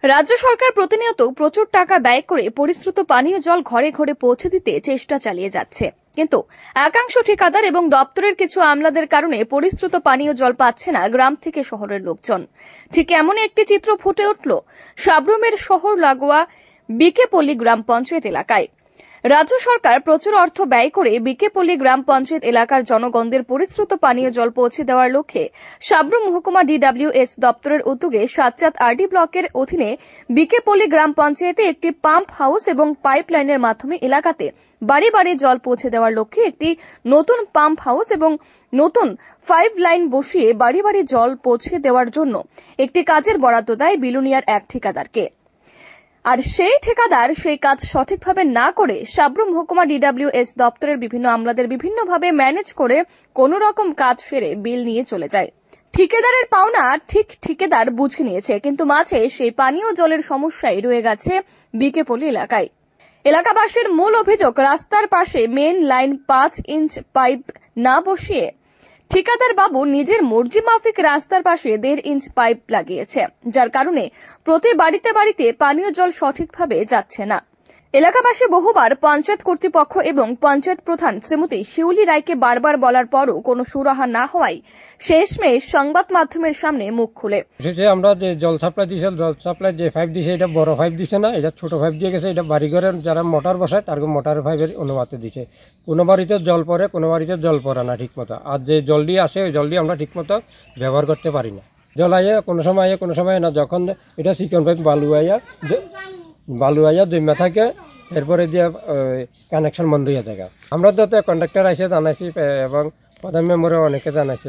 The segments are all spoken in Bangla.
রাজ্য সরকার প্রতিনিয়ত প্রচুর টাকা ব্যয় করে পরিশ্রুত পানীয় জল ঘরে ঘরে পৌঁছে দিতে চেষ্টা চালিয়ে যাচ্ছে, কিন্তু একাংশ ঠিকাদার এবং দপ্তরের কিছু আমলাদের কারণে পরিশ্রুত পানীয় জল পাচ্ছে না গ্রাম থেকে শহরের লোকজন। ঠিক এমনই একটি চিত্র ফুটে উঠল সাব্রুমের শহর লাগোয়া বিকেপল্লী গ্রাম পঞ্চায়েত এলাকায়। রাজ্য সরকার প্রচুর অর্থ ব্যয় করে বিকেপল্লী গ্রাম পঞ্চায়েত এলাকার জনগণদের পরিশ্রুত পানীয় জল পৌঁছে দেওয়ার লক্ষ্যে সাব্রুম মহকুমা DWS দপ্তরের উদ্যোগে সাতচাঁদ RD ব্লকের অধীনে বিকেপল্লী গ্রাম পঞ্চায়েতে একটি পাম্প হাউস এবং পাইপ লাইনের মাধ্যমে এলাকাতে বাড়ি বাড়ি জল পৌঁছে দেওয়ার লক্ষ্যে একটি নতুন পাম্প হাউস এবং নতুন 5 লাইন বসিয়ে বাড়ি বাড়ি জল পৌঁছে দেওয়ার জন্য একটি কাজের বরাদ্দ দেয় বিলুনিয়ার এক ঠিকাদারকে। আর সেই ঠিকাদার সেই কাজ সঠিকভাবে না করে সাব্রুম মহকুমা DWS দপ্তরের বিভিন্ন আমলাদের বিভিন্নভাবে ম্যানেজ করে কোন রকম কাজ সেরে বিল নিয়ে চলে যায়। ঠিকাদারের পাওনা ঠিক ঠিকাদার বুঝে নিয়েছে, কিন্তু মাঝে সেই পানীয় জলের সমস্যায় রয়ে গেছে বিকেপল্লী এলাকায়। এলাকাবাসীর মূল অভিযোগ, রাস্তার পাশে মেন লাইন 5 ইঞ্চ পাইপ না বসিয়ে ঠিকাদার বাবু নিজের মর্জি মাফিক রাস্তার পাশে 1.5 ইঞ্চ পাইপ লাগিয়েছে, যার কারণে প্রতি বাড়িতে বাড়িতে পানীয় জল সঠিকভাবে যাচ্ছে না। এলাকাবাসী বহুবার পঞ্চায়েত কর্তৃপক্ষ এবং পঞ্চায়েত প্রধান শ্রীমতী শিউলি রায়কে বারবার বলার পরও কোনো সুরাহা না হওয়ায় শেষমেশ সংবাদ মাধ্যমের সামনে মুখ খুলে আমরা যে জল সাপ্লাই দিয়েছে, জল সাপ্লাই যে পাইপ দিয়েছে এটা বড় পাইপ দিছে না, এটা ছোট পাইপ দিয়ে গেছে। এটা বাড়িঘরের যারা মোটর বসায় তার মোটর পাইপের অনুমতি দিছে। কোনো বাড়িতে জল পড়ে, কোনো বাড়িতে জল পড়ে না ঠিক মতো। আর যে জল দিয়ে আসে ওই জল দিয়ে আমরা ঠিক মতো ব্যবহার করতে পারি না। জল আইয়া কোনো সময় না, যখন এটা চিকন পাইপ বালু আইয়া জমা থাকে, এরপরে দিয়ে কানেকশন বন্ধ হয়ে থাকে। আমরা তো কন্ট্রাক্টর এসে জানাইছি এবং প্রধান মেম্বারও অনেকে জানাইছে।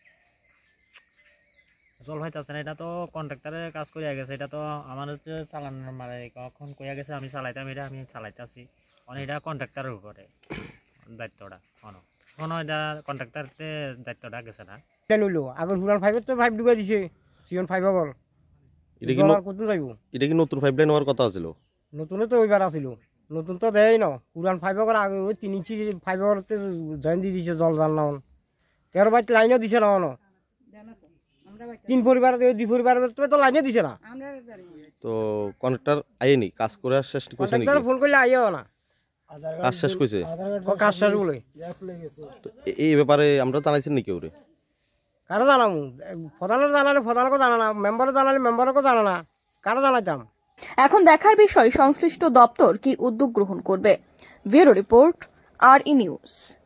জল হইতেছে না, এটা তো কন্ট্রাক্টরের কাজ করিয়া গেছে। এটা তো আমার হচ্ছে চালানোর মানে কখন কইয়া গেছে আমি চালাইতাম, এটা আমি চালাইতেছি। মানে এটা কন্ট্রাক্টরের উপরে দায়িত্বটা, কোনো এটা কন্ট্রাক্টরের দায়িত্বটা গেছে না। এটা নিল আগর পুরান ফাইভের তো পাইপ ঢুকাই দিছে, সিজন 5 আগর। এটা কি নতুন পাইপ লাইন হওয়ার কথা ছিল? নতুন তো ওইবার আছিল, নতুন তো দেয় না। পুরান 5 আগর আগে ওই 3 ইঞ্চি 5 আগরতে জয়েন দিয়ে দিছে জল জাল না। 13 বাইট লাইনও দিছে না, 3 পরিবার 2 পরিবার তো লাইনে দিছে না। তো কন্ট্রাক্টর আইনি কাজ করে শেষ কইছে নাকি? কন্ট্রাক্টর ফোন করলে আইও না, কাজ শেষ কইছে। কাজ শেষ বলে এই ব্যাপারে আমরা জানাইছেন নাকি ওরে? কারো জানামু? প্রধানের জানালে প্রধানকে জানা না, মেম্বারও জানালে মেম্বারকে জানা না, কারো জানাইতাম। এখন দেখার বিষয় সংশ্লিষ্ট দপ্তর কি উদ্যোগ গ্রহণ করবে। Bureau report, RE news.